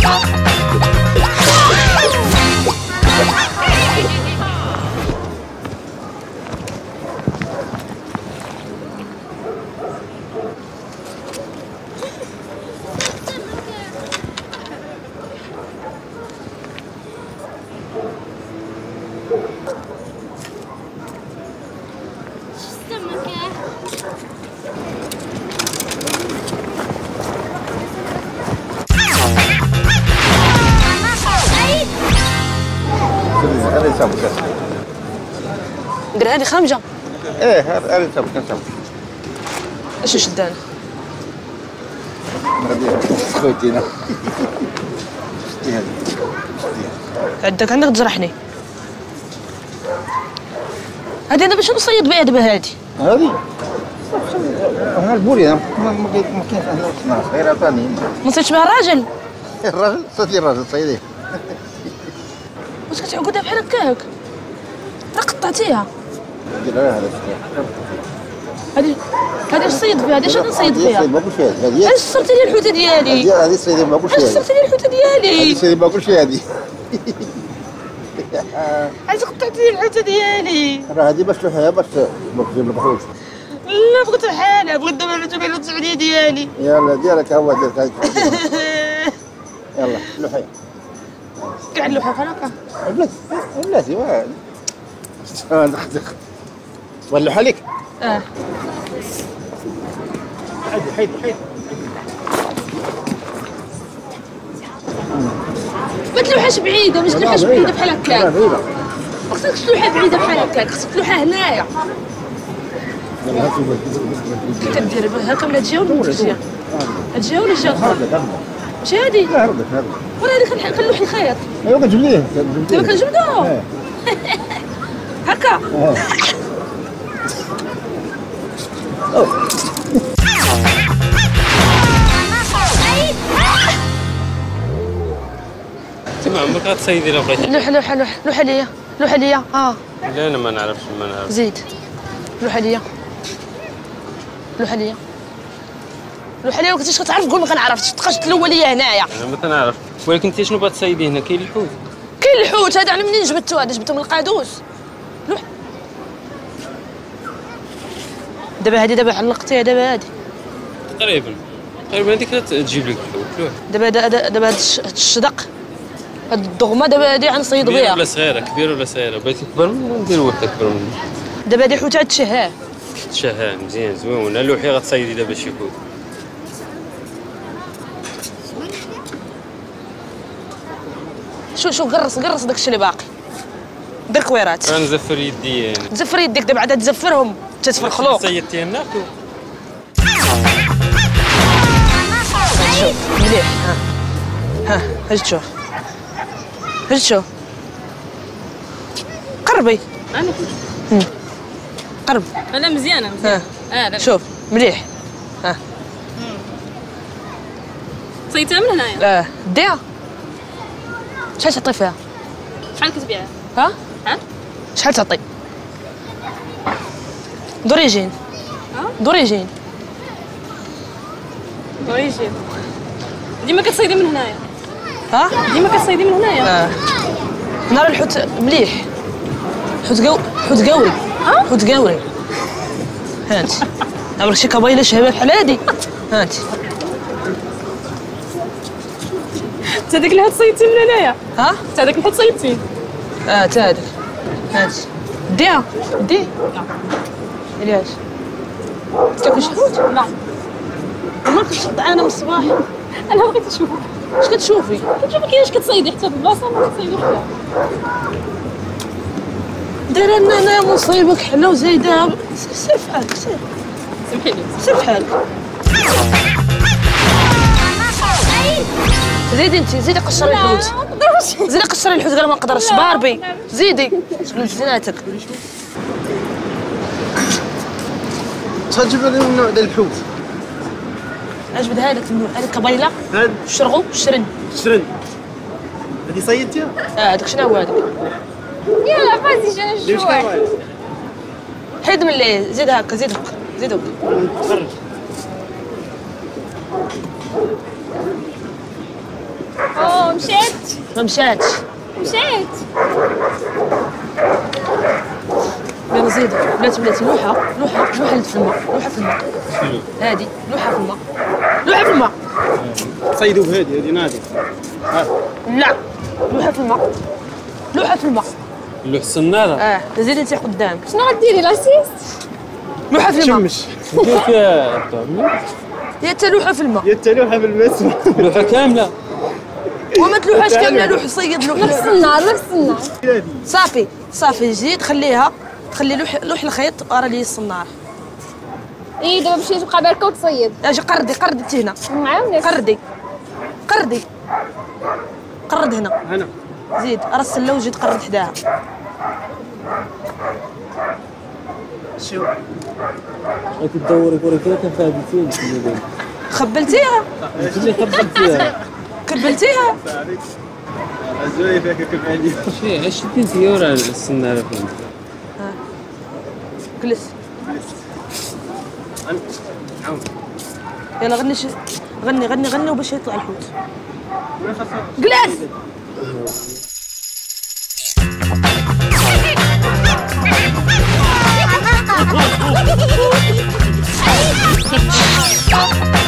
قال هذه خامجه. ايه هذه سابقه كنسابق. اش شدانا؟ خوتينا. عندك تجرحني. هذه انا باش نصيد بها دابا هذه. هذه هنا البوري ما كاينش هنا الصناعه غير ثاني. ما صيدش بها الراجل. الراجل صيدي الراجل صيديه. واش كتعقدها بحال هكاك؟ راه قطعتيها. دير هذا هذه الصيد فيها، هذه شنو نصيد فيها؟ ما كلشي هذه. علاش صرتي لي الحوته ديالي؟ هذه صيدي ما كلشي. علاش صرتي لي الحوته ديالي؟ هذه صيدي ما كلشي هذه. علاش قطعتي لي الحوته ديالي؟ راه هذه باش تلوحيها باش ما تخرجش. لا بغيت بحالها، بغيت دابا تجيبي لي السعوديه ديالي. يلا ديالك هو ديالك. يلا لوحي. كاع اللوحه بحال هكا. بلاتي واه ولوح عليك. حيد ما تلوحاش بعيده، ما تلوحاش بعيده بحال هكاك. ما خصكش تلوحها بعيده بحال هكاك، خصك تلوحها هنايا. كي كدير هكا ولا تجي ولا تجي؟ تجي ولا تجي؟ ماشي هادي؟ لا هربت ولا هادي كنلوح الخيط. ايوا كتجبديه. دابا كنجبدو. هكا. تما عمرك غتصيدي الا بغيتي. لوح ليا. لا انا ما نعرف. زيد. لوح ليا. وكنتيش كتعرف قول ما كنعرفش، تبقاش تلوى ليا هنايا. انا ما تنعرف، ولكن انت شنو باتصيدي هنا؟ كاين الحوت. هذا على منين جبدتو؟ هذا جبدتو من القادوس. لوح. دابا هادي علقتيها دابا تقريبا هذيك تجيب لك الحوت. لوح. دابا هاد الشدق، هاد الضغمه دابا هادي غنصيد بها. كبيره ولا صغيره؟ كبيره ولا صغيره؟ بغيتي كبر منها ندير واحده كبر منها. دابا هادي حوته تشهاه. مزيان زوينه. لوحي غتصيدي دابا شي حوت. شوف قرص داكشي اللي باقي. دير كويرات. غنزفر يدي يعني. تزفر يديك دابا عاد تزفرهم تتفر خلوق. صيدتي ناكلو. شوف مليح. ها اش تشوف. قربي. انا قرب. انا مزيانه. شوف مليح. صيدتها من هنايا. ديها. شحال تعطي فيها؟ شحال كتبيعها؟ ها؟ شحال تعطي؟ دوريجين. دوريجين. ديما كتصيدي من هنايا. ديما كتصيدي من هنايا. نرى الحوت مليح. حوت قوري. حوت قوري. هانت. عمرك شي كبايله شهبه بحال هادي؟ هانت. تا داك الحوت صيدتي من هنايا. تا داك الحوت صيدتي. تا هذاك. هانت. ديها. علاش؟ تاكل شي حوت؟ لا. ما كنتطعانه من الصباح. انا بغيت نشوف. اش كتشوفي؟ كنشوفي كيفاش كتصيدي حتى في البلاصه ما كتصيدي فيها. دايره لنا انا مصيبك حنا وزايده. سير فحالك سير. سمحي لي. سير فحالك. زيدي قشري الحوت. زيدي قشري الحوت. قال ما نقدرش. باربي زيدي من زيناتك. تجيب لي من النوع ديال الحوت. عجبد هذاك كبيله. هاد الشرغو الشرن. هادي صيدتيها؟ هذاك شنو هو هذاك؟ يلا فازي جا نشوف. حيد من اللي زيد هكا زيد هكا. تفرج. اوه مشات ما مشاتش. مشات. يلا زيدوا بلاتي لوحه اللي في الماء، لوحه في الماء. شنو؟ هادي لوحه في الماء، لوحه في الماء. صيدوا بهادي هادي نادي. لا لوحه في الماء، لوحه في الماء. اللوح الصناره. زيد انت قدامك. شنو غديري لاسيست؟ لوحه في الماء. شمش. ندير فيها الطعمي. هي حتى لوحه في الماء. يتلوحها بالمسمى. لوحه كامله. وما تلوحاش كامله، لوح صيد لوح. نفس النار نفس النار. صافي جي تخليها، تخلي لوح الخيط ورا لي الصنار. اي دابا باش تبقى باركه وتصيد. اجي قردي انت هنا. معاونك. قرد هنا. هنا. زيد راه السله وجي تقرد حداها. شو. غادي تدوري كره كذا كفادتين في اليدين. خبلتيها انت اللي خبلتيها. كبلتيها. الزوايا فيك كيف عندي. شي اش انت ورا الصناره فين؟ جلس. يلا غني وباش يطلع الحوت. جلس.